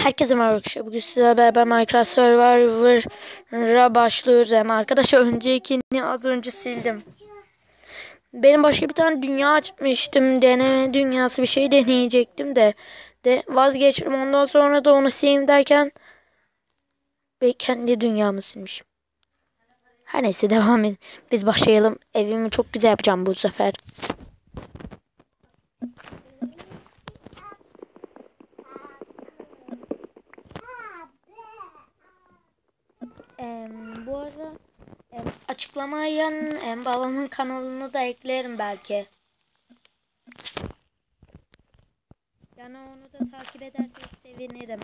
Herkese merhaba arkadaşlar. Bugün sizlerle beraber Minecraft Survivor'a başlıyoruz. Arkadaşlar öncekini az önce sildim. Benim başka bir tane dünya açmıştım. Deneme dünyası bir şey deneyecektim de vazgeçtim. Ondan sonra da onu sileyim derken ve kendi dünyamı silmişim. Her neyse devam edin. Biz başlayalım. Evimi çok güzel yapacağım bu sefer. Bu arada açıklamaya babamın kanalını da eklerim belki. Yani onu da takip ederseniz sevinirim.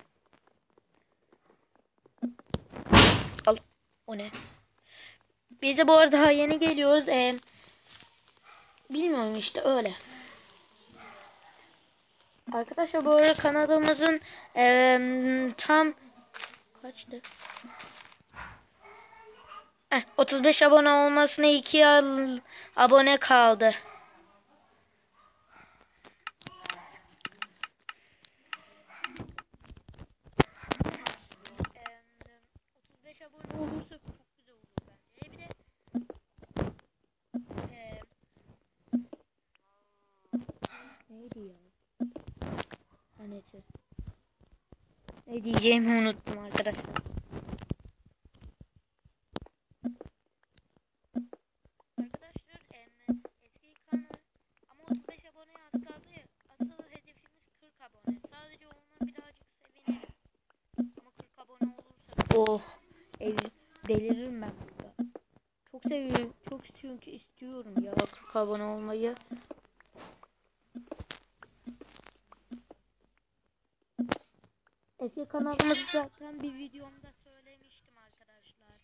Al. O ne? Biz de bu arada daha yeni geliyoruz. Bilmiyorum işte öyle. Arkadaşlar bu arada kanalımızın tam kaçtı? 35 abone olmasına 2 abone kaldı. Abone olursa çok güzel olur bence. Bir de neydi ya? Neyse. Ne diyeceğimi unuttum arkadaşlar. Arkadaşlar eski kanal ama 35 aboneye az kaldı ya. Asıl hedefimiz 40 abone. Sadece ona birazcık sevinirim. Ama 40 abone olursa deliririm ben burada. Çok seviyorum. Çok çünkü istiyorum ya 40 abone olmayı. Eski kanalımızı zaten bir videomda söylemiştim arkadaşlar.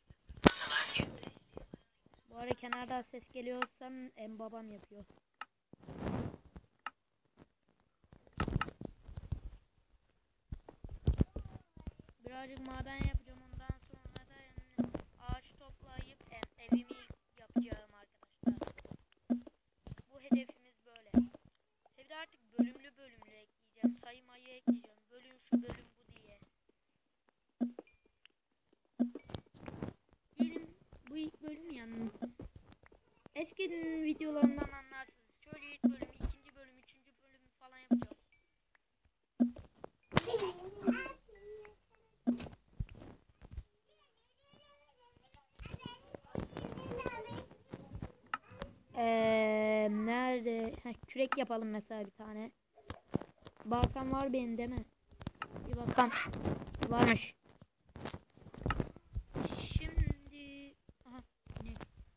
Bu arada kenarda ses geliyorsam babam yapıyor. Birazcık maden yapacağım, ondan sonra da ağaç toplayıp evimi yapacağım arkadaşlar. Bu hedefimiz böyle. Evde artık bölümlü ekleyeceğim. Saymayı ekleyeceğim. Bölüm şu bölüm bu diye. Diyelim bu ilk bölüm yani. Eski videolarımdan anlarsınız. Şöyle ilk bölüm, ikinci bölüm, üçüncü bölüm falan yapacağım. Nerede? Kürek yapalım mesela bir tane. Baltam var benim değil mi? Bir bakalım. Varmış. Şimdi aha ne?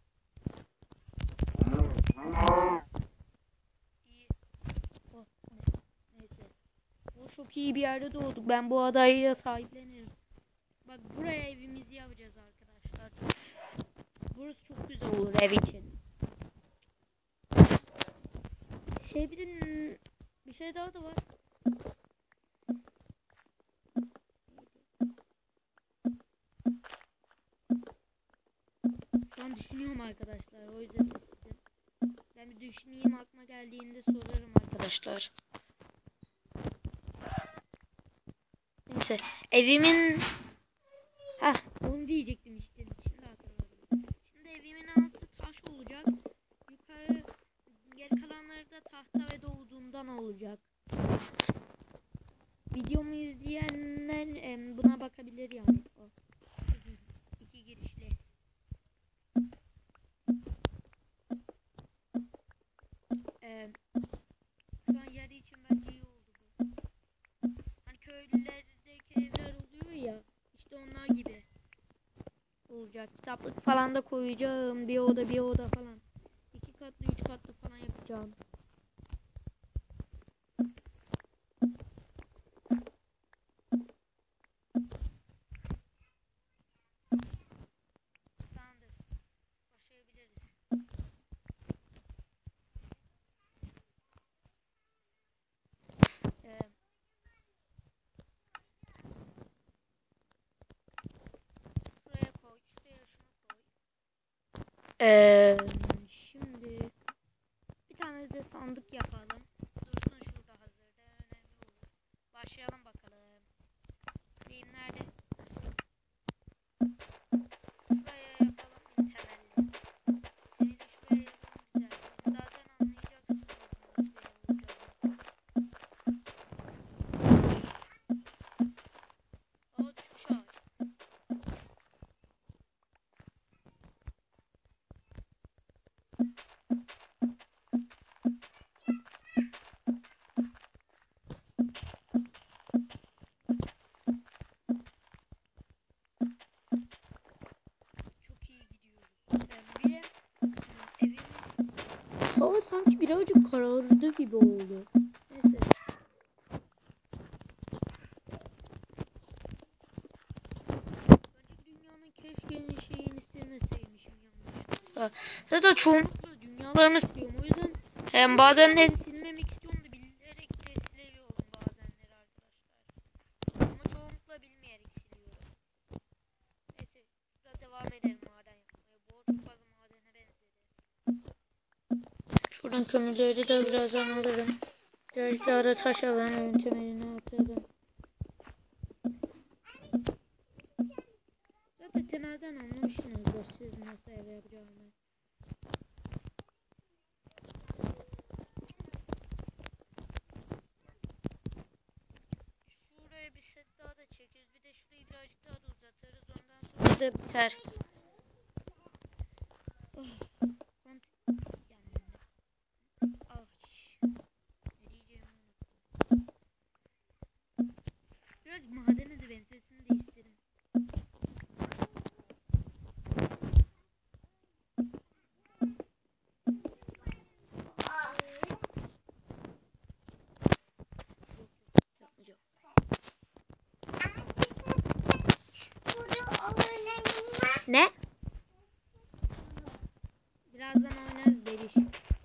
İyi. Oh, neyse. Bu çok iyi bir yerde doğduk. Ben bu adayı sahiplenirim. Bak buraya evimizi yapacağız arkadaşlar. Burası çok güzel olur ev için. Bir şey daha da var. Şu an düşünüyorum arkadaşlar. O yüzden sessizim. Ben bir düşüneyim, aklıma geldiğinde sorarım arkadaşlar. Neyse. Evimin onu diyecektim işte. Şimdi hatırladım. Şimdi evimin altı taş olacak. Yukarı geri kalanları da tahta ve doğduğundan olacak. Videomu izleyenler buna bakabilir yani. O. İki girişli. Şu an yarı için bence iyi oldu bu. Hani köylülerdeki evler oluyor ya. İşte onlar gibi olacak. Kitaplık falan da koyacağım. Bir oda falan. 2 katlı 3 katlı falan yapacağım. Tamamdır. Başlayabiliriz. Şuraya koy. Şuraya şunu koy. Şimdi bir tane de sandık yapalım. Dursun şurada hazırda. Önemli olur. Başlayalım bakalım. Hava sanki birazcık karardı gibi oldu. Neyse. Dünyanın keşke şeyini silmeseymişim yanlışlıkla. Zaten çoğunlukla dünyalarını siliyorum. O yüzden hem bazenleri silmemek istiyorum da bilerek de siliyorum bazenleri arkadaşlar. Ama çoğunlukla bilmeyerek siliyorum. Neyse şurada devam edelim maden yapmaya. Bu çok fazla madene benzedi. Şuradan kömürleri de birazdan alırım. Birazcık daha da taş alalım. Evin temelini atalım. Zaten temelden anlamışsınızdır siz nasıl ev yapacağımı. Şuraya bir set daha da çekeriz. Bir de şurayı birazcık daha da uzatırız. Ondan sonra da biter. Biraz madene de benzesin de isterim. Ne? Birazdan oynarız Beriş.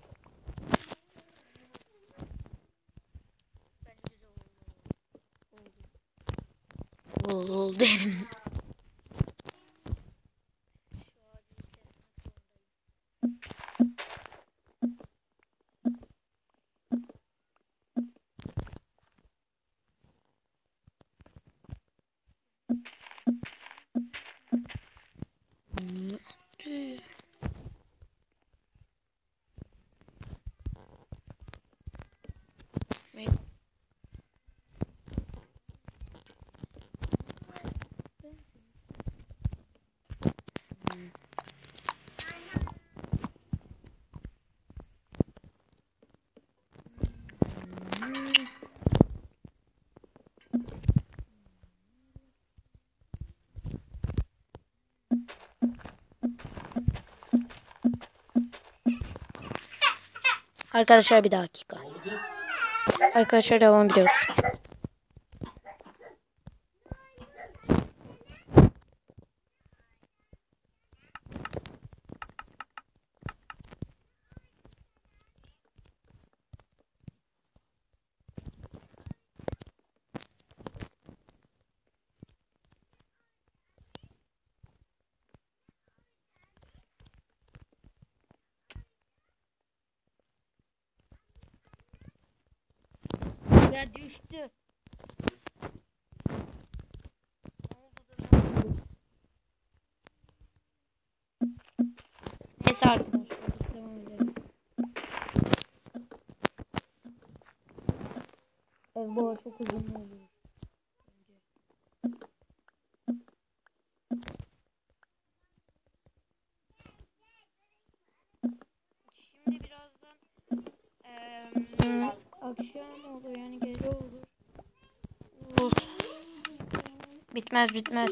Oldu derim. Arkadaşlar bir dakika. Arkadaşlar devam ediyoruz. Ya düştü. Neyse arkadaşlar devam edelim. Ev bu çok uzun oluyor. Şimdi birazdan akşam olur yani gece olur. Bitmez bitmez.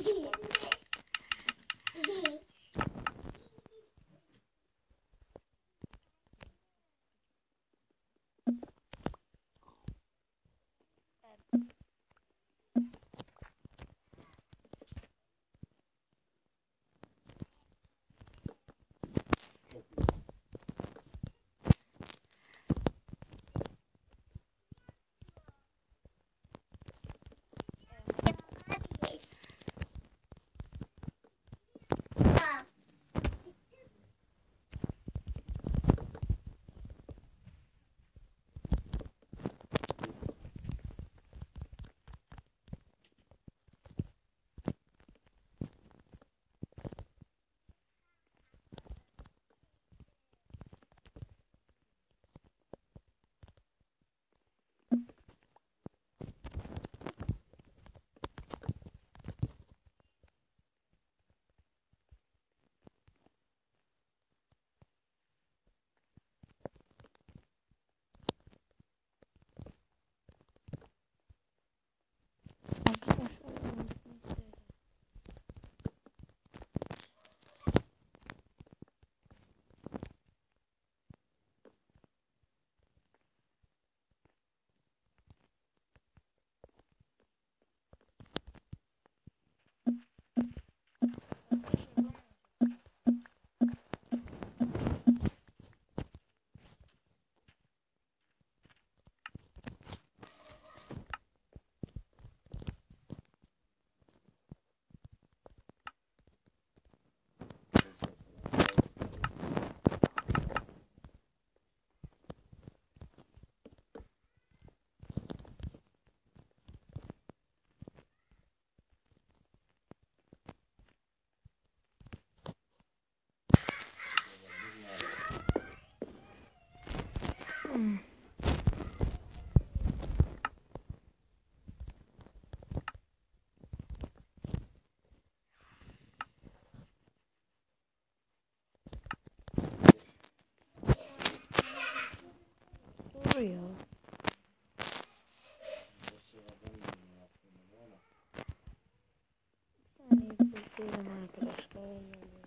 Hemen arkadaşlar.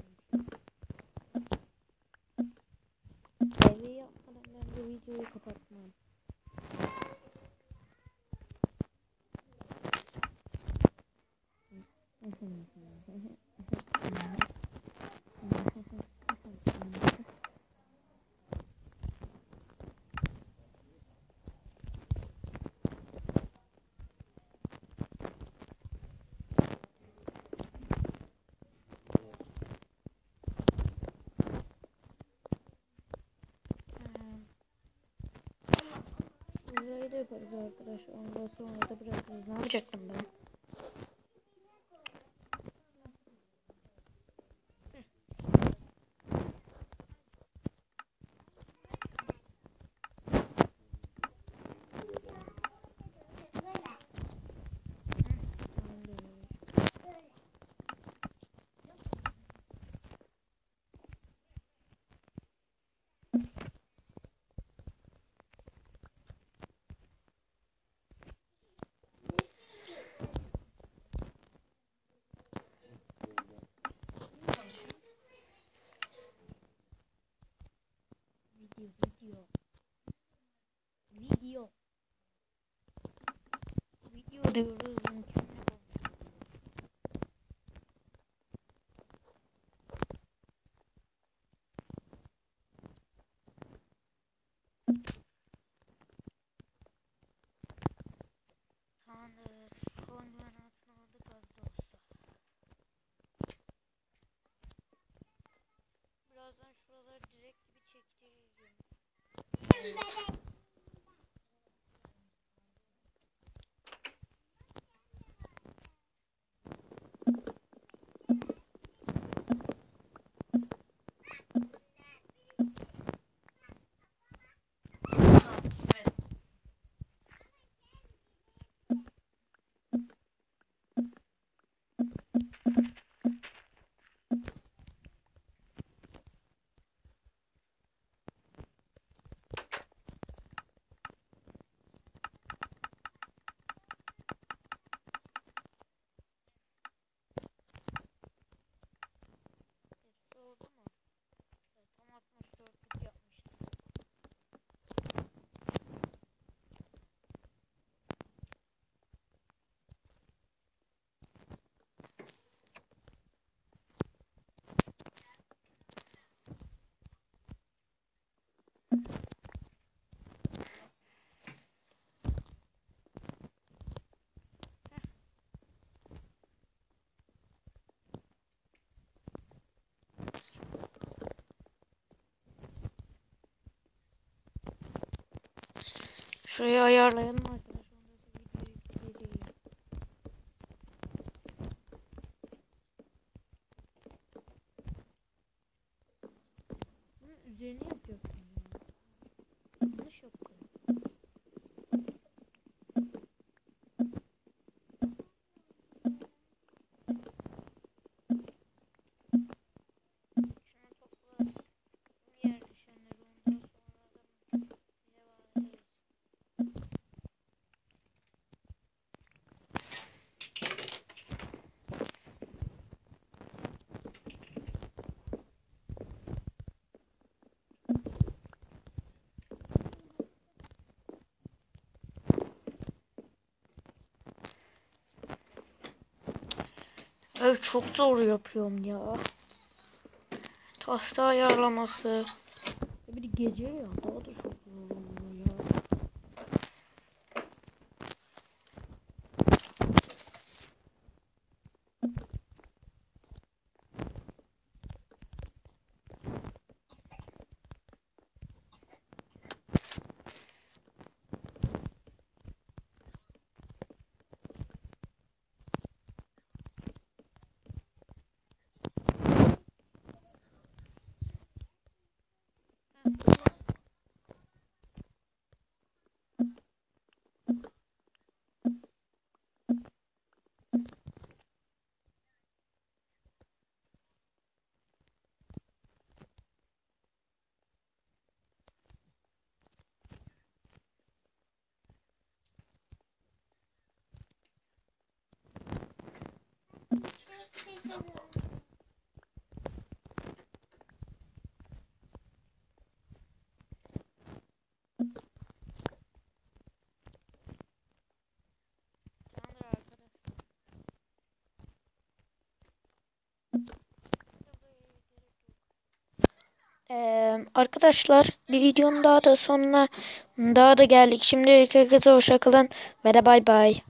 Evi yapmadan ben de videoyu kapatmam. Şurayı da yaparız arkadaşlar. Ondan sonra da bırakırız. Ne yapacaktım ben? Video diyoruz. Tamamdır. Son güvenatını aldık az da olsa. Birazdan şuraları direkt gibi çektireceğim. Oldu mu? Tam 64'lük yapmıştım. Şurayı ayarlayalım arkadaşlar. Ondan sonra videoyu bitireyim. Bunun üzerine yapacaksın ya. Yanlış yaptım. Şunu topla. Yer düşenleri ondan sonra da devam ederiz. Ev çok zor yapıyorum ya. Tahta ayarlaması. Bir de gece ya daha da çok zor oluyor ya. Arkadaşlar bir videonun daha da sonuna daha da geldik. Şimdilik herkese hoşça kalın ve de bay bay.